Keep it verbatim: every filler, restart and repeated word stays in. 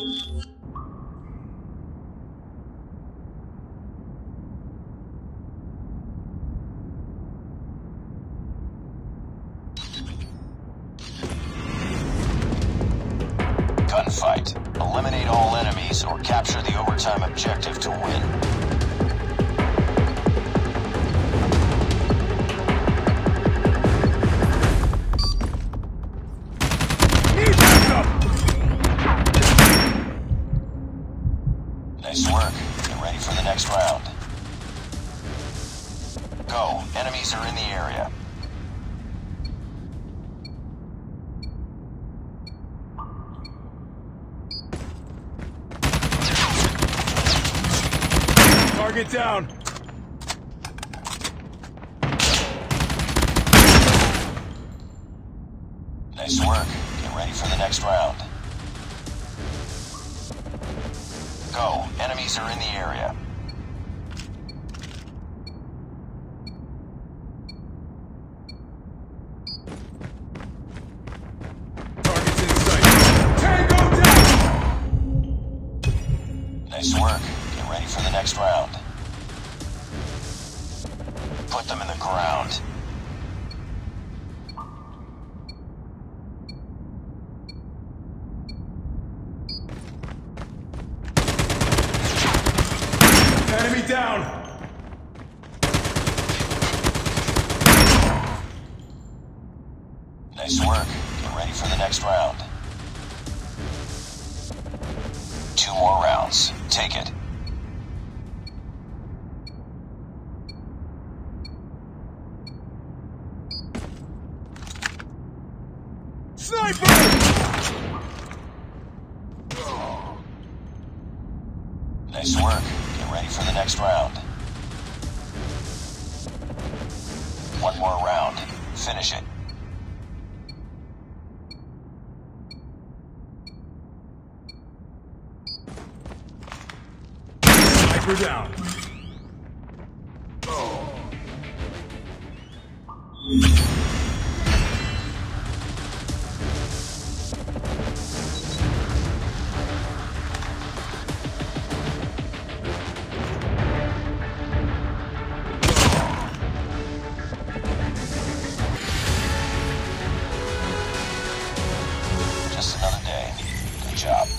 Gunfight. Eliminate all enemies or capture the overtime objective to win. Nice work. Get ready for the next round. Go. Enemies are in the area. Target down. Nice work. Get ready for the next round. Go. Enemies are in the area. Target's in sight. Tango down! Nice work. Get ready for the next round. Put them in the ground. Enemy down! Nice work. Get ready for the next round. Two more rounds. Take it. Sniper! Nice work. Get ready for the next round. One more round. Finish it. Sniper down. Just another day. Good job.